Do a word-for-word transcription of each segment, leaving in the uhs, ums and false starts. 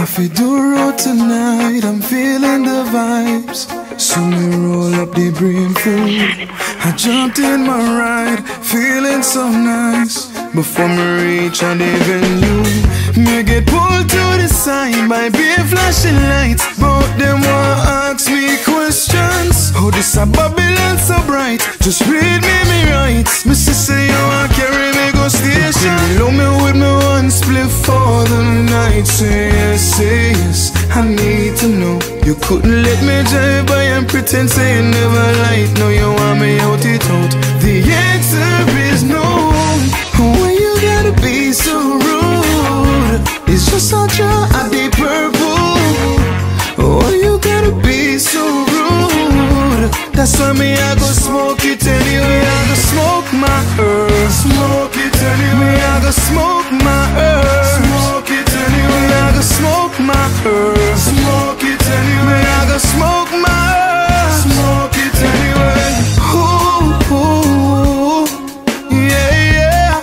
I feel do road tonight, I'm feeling the vibes. So me roll up the brain food. I jumped in my ride, feeling so nice. Before me reach on the venue, me get pulled to the side by bare flashing lights. Both them want ask me questions. How this a Babylon so bright? Just read me me rights. Me say you want carry me go station. Love me with me one split for the night. Say yes, say yes, I need to know. You couldn't let me drive by and pretend say you never lied. No, you want me out it out. The answer is no. Why you gotta be so rude? It's just such a deep purple. Why you gotta be so rude? That's why me I go smoke it anyway. I go smoke my herb. Smoke it anyway. I go smoke my herb. Smoke it anyway. I go smoke my herb. Smoke it anyway. I go smoke my herb. Smoke it anyway. Ooh, ooh, yeah, yeah.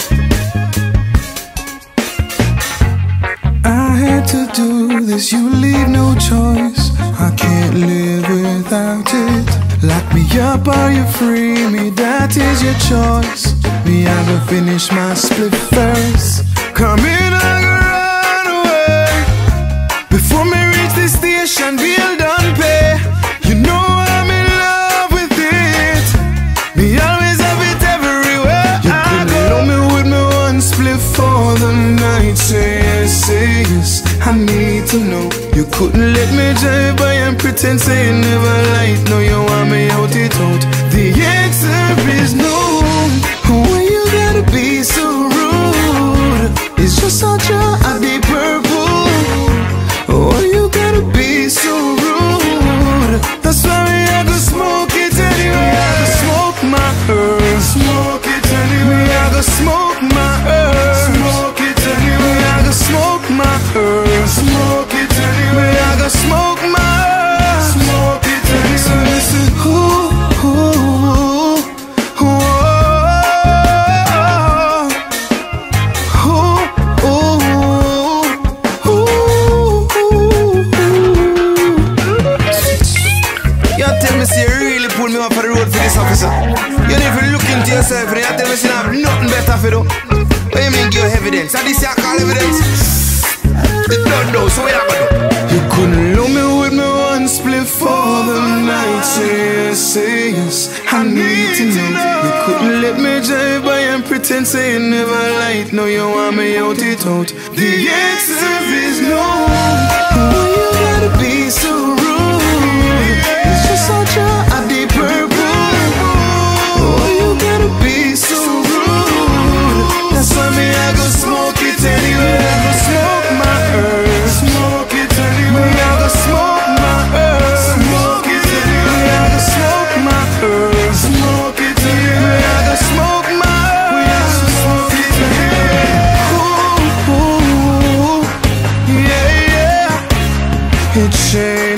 I had to do this, you leave no choice. I can't live without it. Lock me up or you free me, that is your choice. Me, I go finish my split first. Come in, I go run away. Before me reach the station, bill done pay. You know I'm in love with it. Me always have it everywhere. You I could love me with me one split for the night. Say yes, say yes, I need to know. You couldn't let me drive by and pretend say you never lied. No, you want me out it out. The answer is no. Why you gotta be so rude? It's just such a deep purple. Why you gotta be so rude? That's why I go smoke it anyway. I go smoke my herb. Smoke it anyway. I go smoke my herb. Smoke it anyway. I go smoke my herb. Smoke it anyway. I go smoke my herb. Smoke it anyway. So listen, ooh, ooh, ooh, ooh, ooh, ooh. You tell me say you really pull me off for the road for this officer. You need to look into yourself and you tell me say you have nothing better for do. What you mean give evidence? And this you call evidence? You don't know, so what you gonna do? You couldn't love me with me one split for the night. Say yes, say yes, I need to know. You couldn't let me drive by and pretend say you never lied. No, you want me out it out. The answer is no. Why you gotta be so rude? It's just such a deep purple. Why you gotta be so rude? That's why me I go smoke it anyway. I go smoke my herb. Smoke it anyway. I go smoke my herb. Smoke it anyway. I go smoke my herb. Smoke it anyway. I go smoke my herb. I go smoke it anyway. Ooh, ooh, yeah, yeah. It's shame.